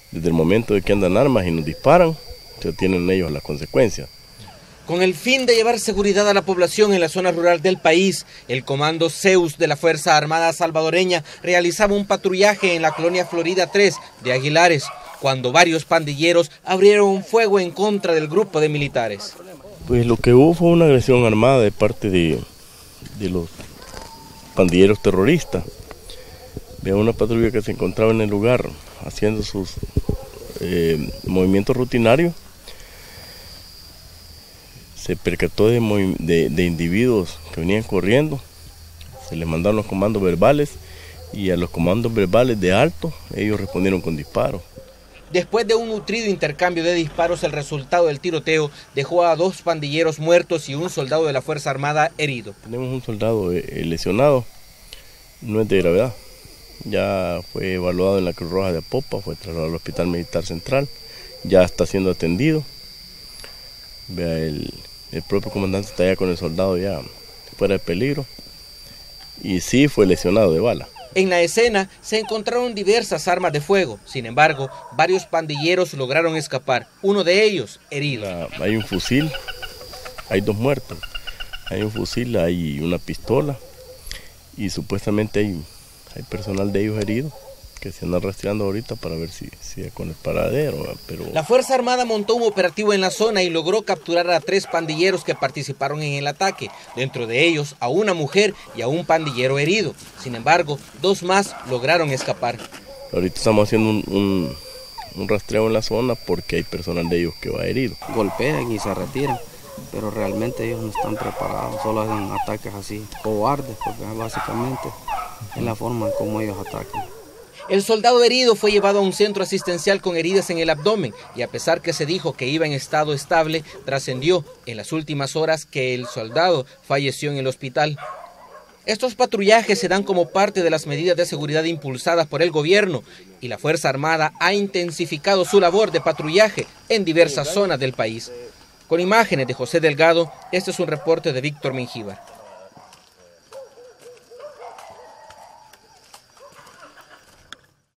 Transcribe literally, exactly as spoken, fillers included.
desde el momento de que andan armas y nos disparan, ya tienen ellos las consecuencias. Con el fin de llevar seguridad a la población en la zona rural del país, el Comando Zeus de la Fuerza Armada Salvadoreña realizaba un patrullaje en la colonia Florida tres de Aguilares, cuando varios pandilleros abrieron fuego en contra del grupo de militares. Pues lo que hubo fue una agresión armada de parte de, de los pandilleros terroristas. Había una patrulla que se encontraba en el lugar haciendo sus eh, movimientos rutinarios. Se percató de, de, de individuos que venían corriendo, se les mandaron los comandos verbales y a los comandos verbales de alto ellos respondieron con disparos. Después de un nutrido intercambio de disparos, el resultado del tiroteo dejó a dos pandilleros muertos y un soldado de la Fuerza Armada herido. Tenemos un soldado eh, lesionado, no es de gravedad, ya fue evaluado en la Cruz Roja de Apopa, fue trasladado al Hospital Militar Central, ya está siendo atendido. Vea, el, el propio comandante está ya con el soldado ya fuera de peligro y sí fue lesionado de bala. En la escena se encontraron diversas armas de fuego, sin embargo, varios pandilleros lograron escapar, uno de ellos herido. La, hay un fusil, hay dos muertos, hay un fusil, hay una pistola y supuestamente hay, hay personal de ellos herido que se andan rastreando ahorita para ver si, si es con el paradero. Pero... La Fuerza Armada montó un operativo en la zona y logró capturar a tres pandilleros que participaron en el ataque, dentro de ellos a una mujer y a un pandillero herido. Sin embargo, dos más lograron escapar. Ahorita estamos haciendo un, un, un rastreo en la zona porque hay personal de ellos que va herido. Golpean y se retiran, pero realmente ellos no están preparados, solo hacen ataques así, cobardes, porque básicamente es la forma en cómo ellos atacan. El soldado herido fue llevado a un centro asistencial con heridas en el abdomen y a pesar que se dijo que iba en estado estable, trascendió en las últimas horas que el soldado falleció en el hospital. Estos patrullajes se dan como parte de las medidas de seguridad impulsadas por el gobierno y la Fuerza Armada ha intensificado su labor de patrullaje en diversas zonas del país. Con imágenes de José Delgado, este es un reporte de Víctor Mengíbar.